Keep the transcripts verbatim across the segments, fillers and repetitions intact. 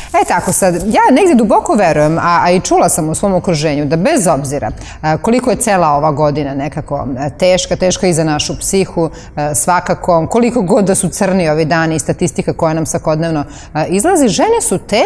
E tako sad, ja negdje duboko verujem, a i čula sam u svom okruženju, da bez obzira koliko je cela ova godina nekako teška, teška i za našu psihu, svakako, koliko god da su crni ovi dani i statistika koja nam svakodnevno izlazi, žene su te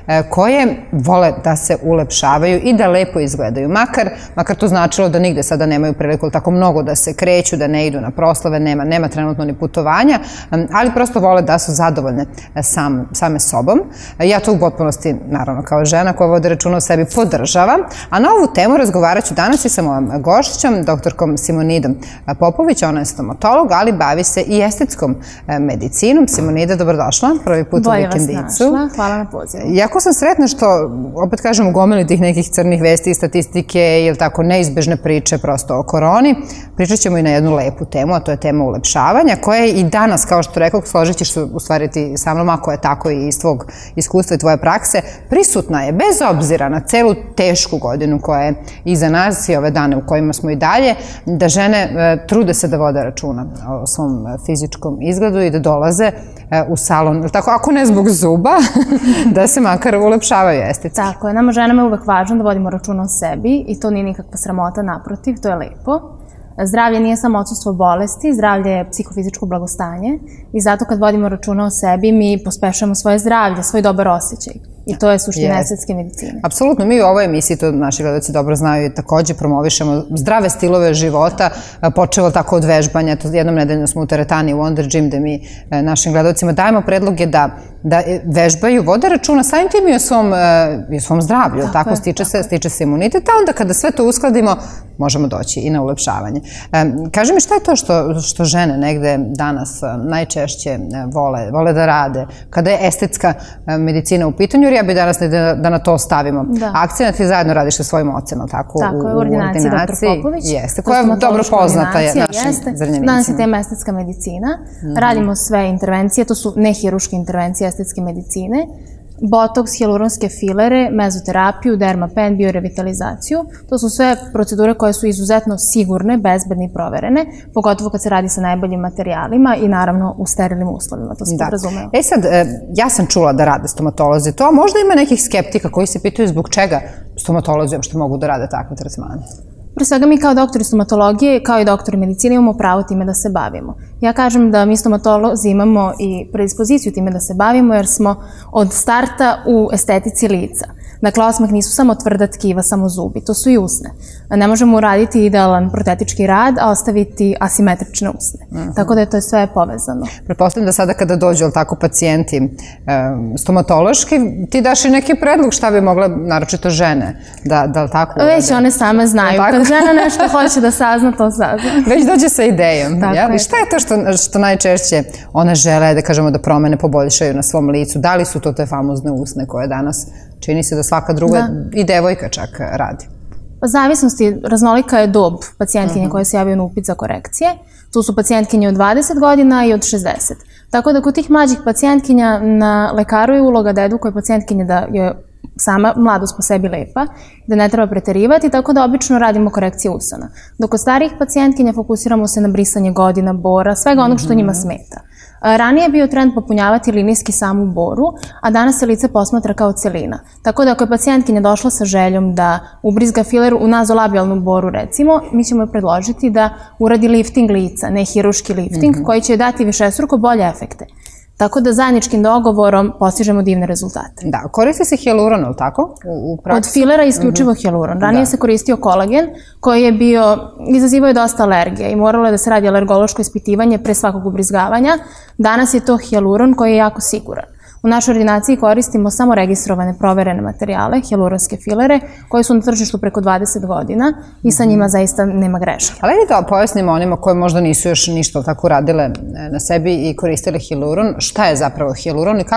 koje vole da se ulepšavaju i da lepo izgledaju. Makar, makar to značilo da nigde sada nemaju priliku tako mnogo da se kreću, da ne idu na proslave, nema, nema trenutno ni putovanja, ali prosto vole da su zadovoljne sam, same sobom. Ja to u potpunosti, naravno, kao žena koja vodi računa o sebi, podržavam. A na ovu temu razgovarat ću danas i sa mojom gošćom, doktorkom Simonidom Popović. Ona je stomatolog, ali bavi se i estetskom medicinom. Simonida, dobrodošla. Prvi put u Vikendicu. Bolje vas našla. Hvala na pozivu. Jako sam sretna što, opet kažem, u gomili tih nekih crnih vesti i statistike ili tako neizbežne priče prosto o koroni. Pričat ćemo i na jednu lepu temu, a to je tema ulepšavanja, koja je i danas, kao što rekao, složit ćeš se u stvari ti sa mnom, ako je tako i iz tvog iskustva i tvoje prakse, prisutna je bez obzira na celu tešku godinu koja je iza nas i ove dane u kojima smo i dalje, da žene trude se da vode računa o svom fizičkom izgledu i da dolaze u salon, tako ako ne zbog zuba, da se makar ulepšavaju estetski. Tako je, nama ženama je uvek važno da vodimo računa o sebi i to nije nikakva sramota, naprotiv, to je lepo. Zdravlje nije samo odsustvo bolesti, zdravlje je psihofizičko blagostanje i zato kad vodimo računa o sebi mi pospešujemo svoje zdravlje, svoj dobar osjećaj. I to je suština estetske medicine. Apsolutno, mi u ovoj emisiji, to naši gledalci dobro znaju, i takođe promovišemo zdrave stilove života, počevo tako od vežbanja. Jednom nedeljno smo u teretani u Wonder Gym, gde mi našim gledalcima dajemo predloge da vežbaju, vode računa samim tim i o svom zdravlju. Tako stiče se imunitet, a onda kada sve to uskladimo, možemo doći i na ulepšavanje. Kaži mi, šta je to što žene negde danas najčešće vole da rade kada je estetska medicina u pitanju? Ja bih danas da na to stavimo akcent i zajedno radiš sa svojim ocem, ali tako? Tako je, u ordinaciji doktor Popović. Jeste, koja je dobro poznata našim zrnjevicima. Danas je tema estetska medicina. Radimo sve intervencije, to su nehiruške intervencije estetske medicine. Botoks, hijaluronske filere, mezoterapiju, dermapen, biorevitalizaciju. To su sve procedure koje su izuzetno sigurne, bezbedne i proverene, pogotovo kad se radi sa najboljim materijalima i naravno u sterilnim uslovima, to se podrazumeva. E sad, ja sam čula da rade stomatolozi to, a možda ima nekih skeptika koji se pitaju zbog čega stomatolozi uopšte mogu da rade takve tretmane. Pre svega mi kao doktori stomatologije, kao i doktori medicine imamo pravo time da se bavimo. Ja kažem da mi stomatolozi imamo i predispoziciju time da se bavimo jer smo od starta u estetici lica. Dakle, osmeh nisu samo tvrda tkiva, samo zubi, to su i usne. Ne možemo uraditi idealan protetički rad, a ostaviti asimetrične usne. Tako da je to sve povezano. Pretpostavljam da sada kada dođu tako pacijenti stomatološki, ti daš i neki predlog šta bi mogle, naročito žene, da tako urade? Već one same znaju. Kad žena nešto hoće da sazna, to sazna. Već dođe sa idejom. I šta je to što najčešće one žele, da kažemo, da promene, poboljšaju na svom licu? Da li su to te famozne usne koje danas čini se da svaka druga i devojka čak radi? Zavisnosti, raznolika je dob pacijentkinje koje se javaju na upit za korekcije. Tu su pacijentkinje od dvadeset godina i od šezdeset. Tako da kod tih mlađih pacijentkinja na lekaru je uloga da edukuje pacijentkinje da je sama mladost po sebi lepa, da ne treba preterivati, tako da obično radimo korekcije usana. Dok kod starijih pacijentkinja fokusiramo se na brisanje godina, bora, svega onog što njima smeta. Ranije je bio trend popunjavati linijski samu boru, a danas se lice posmatra kao celina. Tako da ako je pacijentkinja došla sa željom da ubrizga filer u nazolabijalnu boru, recimo, mi ćemo joj predložiti da uradi lifting lica, ne hiruški lifting, koji će joj dati višestruko bolje efekte. Tako da zajedničkim dogovorom postižemo divne rezultate. Da, koristi se hijaluron, ili tako? Od filera isključivo hijaluron. Ranije se koristio kolagen koji je bio, izazivao je dosta alergije i moralo je da se radi alergološko ispitivanje pre svakog ubrizgavanja. Danas je to hijaluron koji je jako siguran. U našoj ordinaciji koristimo samo registrovane, proverene materijale, hijaluronske filere, koji su na tržištu preko dvadeset godina i sa njima zaista nema greške. Ali da pojasnimo onima koje možda nisu još ništa tako radile na sebi i koristile hijaluron, šta je zapravo hijaluron i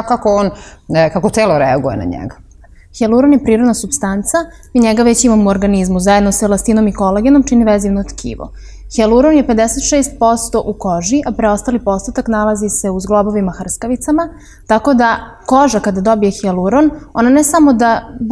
kako telo reaguje na njega? Hijaluron je prirodna supstanca, mi njega već imamo u organizmu, zajedno sa elastinom i kolagenom čini vezivno tkivo. Hijaluron je pedeset šest posto u koži, a preostali postotak nalazi se u zglobovima hrskavicama, tako da koža kada dobije hijaluron, ona ne samo da bude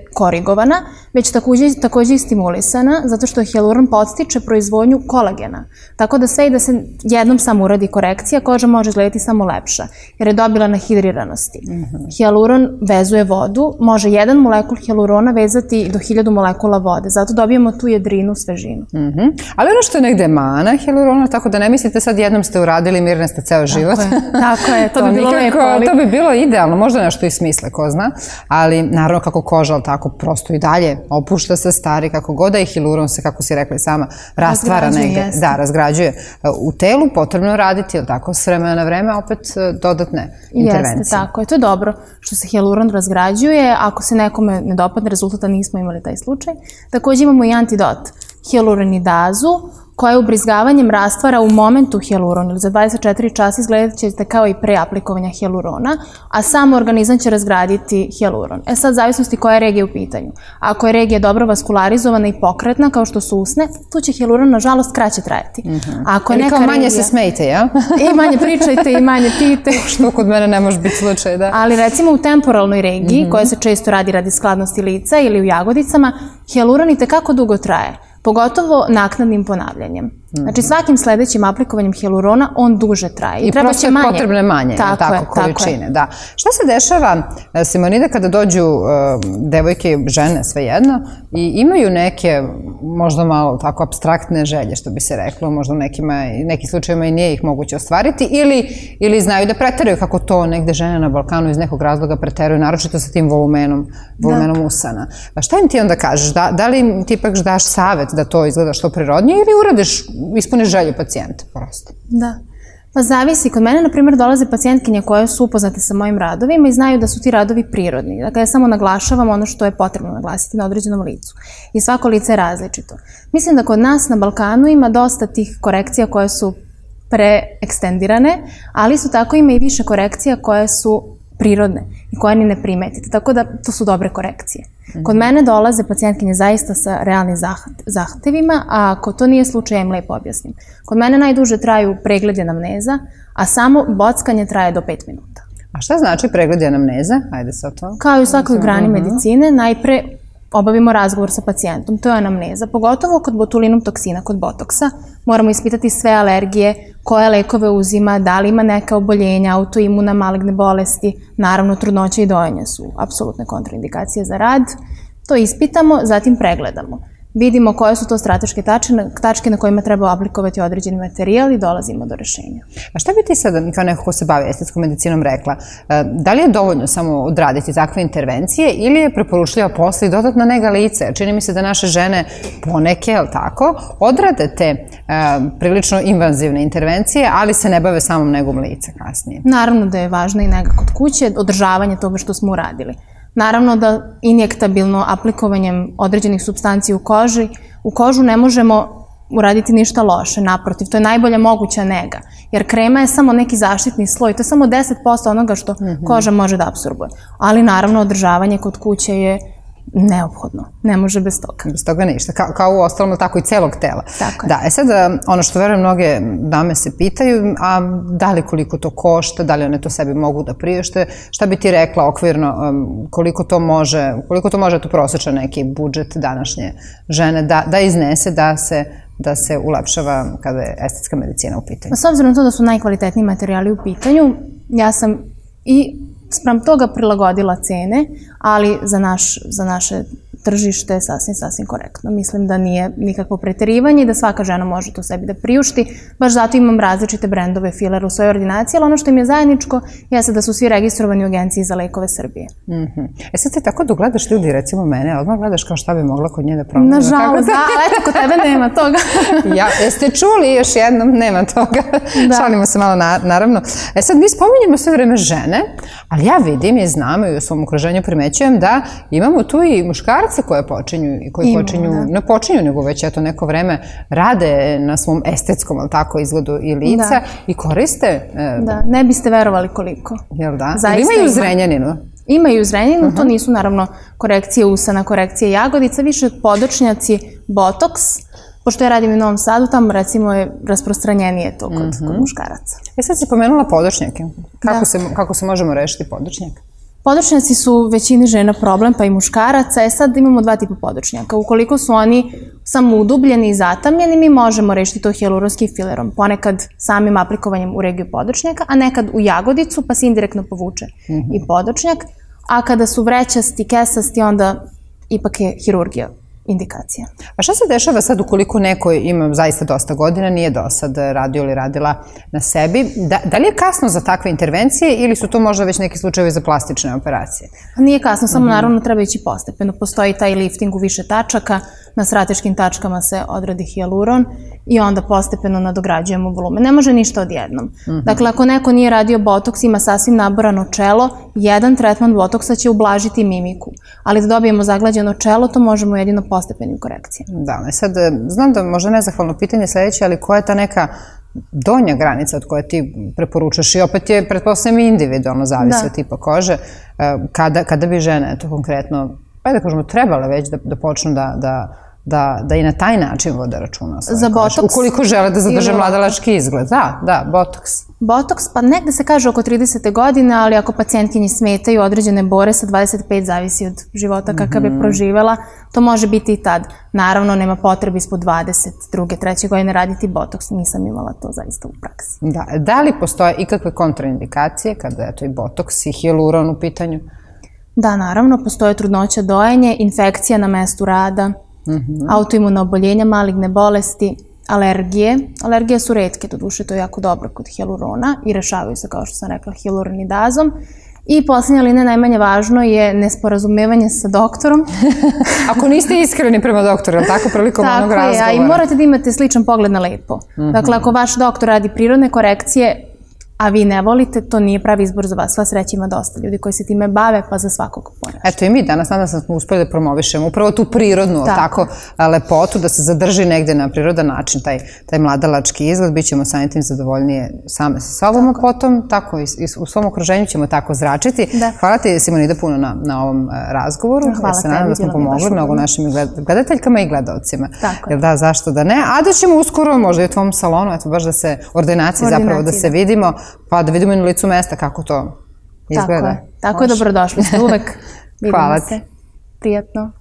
korigovana, već takođe i stimulisana, zato što hijaluron podstiče proizvodnju kolagena. Tako da sve i da se jednom samo uradi korekcija, koža može izgledati samo lepša, jer je dobila na hidriranosti. Hijaluron vezuje vodu, može jedan molekul hijalurona vezati do hiljadu molekula vode, zato dobijemo tu jedrinu, svežinu. Ali ono što je negde mana hijalurona, tako da ne mislite sad jednom ste uradili, mirne ste ceo život. Tako je, to bi bilo lepo. To bi bilo idealno, možda nešto i smisle, ko zna, ali naravno kako koža, ali tako prosto i dalje opušta se, stari, kako god da je hijaluron se, kako si rekla i sama, rastvara negde. Da, razgrađuje. U telu potrebno raditi, ili tako, s vremena na vreme, opet dodatne intervencije. Jeste, tako je. To je dobro što se hijaluron razgrađuje. Ako se nekome ne dopadne rezultata, nismo imali taj slučaj. Takođe imamo i antidot, hijaluronidazu, koja ubrizgavanjem rastvara u momentu hijaluron ili za dvadeset četiri časa izgledat ćete kao i pre aplikovanja hijalurona, a sam organizam će razgraditi hijaluron. E sad, zavisnosti koja je regija u pitanju. Ako je regija dobro vaskularizovana i pokretna, kao što su usne, tu će hijaluron, nažalost, kraće trajati. Ili kao manje se smejte, ja? I manje pričajte i manje pijte. Što kod mene ne može biti slučaj, da. Ali recimo u temporalnoj regiji, koja se često radi radi skladnosti lica ili u jagodicama, hijaluron i tekako dugo traje. Pogotovo naknadnim ponavljanjem. Znači svakim sledećim aplikovanjem hijalurona on duže traje. I prosto je potrebne manje količine. Šta se dešava, Simonida, kada dođu devojke i žene, svejedno, i imaju neke možda malo tako apstraktne želje, što bi se reklo, možda u nekim slučajima i nije ih moguće ostvariti, ili znaju da preteraju, kako to negde žene na Balkanu iz nekog razloga preteraju, naročito sa tim volumenom usana. Šta im ti onda kažeš? Da li im ti ipak daš savet da to izgleda što prirodnije ili uradiš, ispuniš želju pacijenta, prosto? Da. Pa zavisi. Kod mene, na primjer, dolaze pacijentkinje koje su upoznate sa mojim radovima i znaju da su ti radovi prirodni. Dakle, ja samo naglašavam ono što je potrebno naglasiti na određenom licu. I svako lice je različito. Mislim da kod nas na Balkanu ima dosta tih korekcija koje su preekstendirane, ali isto tako ima i više korekcija koje su prirodne i koje ni ne primetite. Tako da to su dobre korekcije. Kod mene dolaze pacijentkinje zaista sa realnim zahtevima, a ako to nije slučaj, ja im lepo objasnim. Kod mene najduže traju pregled anamneza, a samo bockanje traje do pet minuta. A šta znači pregled anamneze? Ajde sad to. Kao i u svakoj grani medicine, najpre obavimo razgovor sa pacijentom, to je anamneza, pogotovo kod botulinum toksina, kod botoksa. Moramo ispitati sve alergije, koje lekove uzima, da li ima neka oboljenja, autoimuna, maligne bolesti, naravno trudnoća i dojenje su apsolutne kontraindikacije za rad. To ispitamo, zatim pregledamo. Vidimo koje su to strateške tačke na kojima treba aplikovati određeni materijal i dolazimo do rešenja. A šta bi ti sad, kao neko ko se bavi estetskom medicinom, rekla? Da li je dovoljno samo odraditi takve intervencije ili je preporučljiva posle i dodatna nega lice? Čini mi se da naše žene poneke, ali tako, odrade te prilično invazivne intervencije, ali se ne bave samom negom lice kasnije. Naravno da je važna i nega kod kuće, održavanje toga što smo uradili. Naravno da injektabilno aplikovanjem određenih supstanci u koži, u kožu ne možemo uraditi ništa loše, naprotiv, to je najbolja moguća nega, jer krema je samo neki zaštitni sloj, to je samo deset posto onoga što koža može da apsorbuje, ali naravno održavanje kod kuće je neophodno, ne može bez toga. Bez toga ništa, kao u ostalom, tako i celog tela. Tako je. Da, e sad, ono što verujem, mnoge dame se pitaju, a da li koliko to košta, da li one to sebi mogu da priušte, šta bi ti rekla okvirno, koliko to može, koliko to može tu prosječan neki budžet današnje žene da iznese, da se ulepšava kada je estetska medicina u pitanju? S obzirom na to da su najkvalitetniji materijali u pitanju, ja sam i sprem toga prilagodila cene, ali za naše tržište sasvim, sasvim korektno. Mislim da nije nikakvo preterivanje i da svaka žena može to sebi da priušti. Baš zato imam različite brendove filera u svojoj ordinaciji, ali ono što im je zajedničko jeste da su svi registrovani u Agenciji za lekove Srbije. E sad ti tako da gledaš ljudi, recimo mene, odmah gledaš kao šta bi mogla kod nje da promijem. Nažalost, da, ali eto, kod tebe nema toga. Jeste čuli još jednom, nema toga. Šalimo se malo, naravno. E sad mi spominjemo sve vreme žene, ali ja vidim i znam i u svom okruženju primećujem da imamo tu i muškarce koje počinju i koji počinju, ne počinju, nego već eto neko vreme rade na svom estetskom, ali tako, izgledu i lica i koriste. Da, ne biste verovali koliko. Jel da? Ili imaju Zrenjaninu? Imaju Zrenjaninu, to nisu naravno korekcije usana, korekcije jagodica, više podočnjaci, botoks, pošto ja radim u Novom Sadu, tamo recimo je rasprostranjenije to kod muškaraca. E sad si pomenula podočnjake. Kako se možemo rešiti podočnjak? Podočnjaci su većini žena problem, pa i muškaraca. E sad imamo dva tipa podočnjaka. Ukoliko su oni samo udubljeni i zatamljeni, mi možemo rešiti to hijaluronskim filerom. Ponekad samim aplikovanjem u regiju podočnjaka, a nekad u jagodicu, pa se indirektno povuče i podočnjak. A kada su vrećasti, kesasti, onda ipak je hirurgija indikacija. A šta se dešava sad ukoliko neko ima zaista dosta godina, nije do sad radio ili radila na sebi? Da li je kasno za takve intervencije ili su to možda već neki slučajevi za plastične operacije? Nije kasno, samo naravno treba ići postepeno. Postoji taj lifting u više tačaka, na strateškim tačkama se odradi hijaluron i onda postepeno nadograđujemo volumen. Ne može ništa odjednom. Dakle, ako neko nije radio botoks, ima sasvim naborano čelo, jedan tretman botoksa će ublažiti mimiku. Ali da dobijemo zaglađeno čelo, to možemo jedino postepenim korekcijama. Da, sad znam da možda nezahvalno pitanje sledeće, ali koja je ta neka donja granica od koje ti preporučaš i opet je, pretpostavljam, individualno zavisi od tipa kože, kada bi žene to konkretno, pa da kažemo, trebale već da počnu da i na taj način vode računa o svojoj koži, ukoliko žele da zadrže mladalački izgled. Da, da, botoks. Botoks, pa negde se kaže oko tridesete godine, ali ako pacijentkinji smetaju određene bore, sa dvadeset pet zavisi od života kakav je proživela, to može biti i tad. Naravno, nema potrebe ispod dvadeset druge, treće godine raditi botoks. Nisam imala to zaista u praksi. Da, da li postoje ikakve kontraindikacije kada je to i botoks i hijaluron u pitanju? Da, naravno, postoje trudnoća, dojenje, infekcija na mestu rada, autoimuna oboljenja, maligne bolesti, alergije. Alergije su retke, doduše to je jako dobro kod hijalurona i rešavaju se, kao što sam rekla, hijaluronidazom. I poslednja linija, najmanje važno, je nesporazumevanje sa doktorom. Ako niste iskreni prema doktoru, je li tako, prilikom onog razgovora? Tako je, a i morate da imate sličan pogled na lepo. Dakle, ako vaš doktor radi prirodne korekcije, a vi ne volite, to nije pravi izbor za vas. Sva sreća, ima dosta ljudi koji se time bave, pa za svakog ponaša. Eto i mi danas, nadam se da smo uspeli da promovišemo upravo tu prirodnu lepotu, da se zadrži negde na prirodan način taj mladalački izgled. Bićemo samim tim zadovoljnije same sa sobom, a potom tako i u svom okruženju ćemo tako zračiti. Hvala ti, Simonida, puno na ovom razgovoru. Hvala tebi. Nadam da smo pomogli mnogo našim gledateljkama i gledalcima. Jer da, zašto da ne? A da ćemo uskoro možda i u tvom salonu, eto baš da se, ordinaciji zapravo, da se vidimo, pa da vidimo i na licu mesta kako to izgleda. Tako je. Tako je, dobrodošli ste uvek. Hvala ti. Prijatno.